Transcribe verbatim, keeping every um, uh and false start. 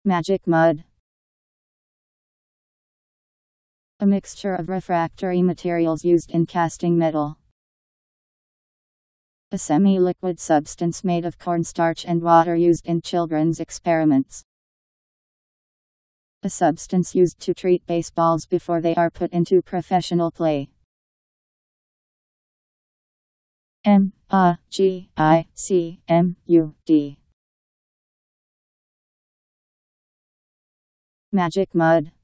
Magic mud. A mixture of refractory materials used in casting metal. A semi-liquid substance made of cornstarch and water used in children's experiments. A substance used to treat baseballs before they are put into professional play. M A G I C M U D. Magic mud.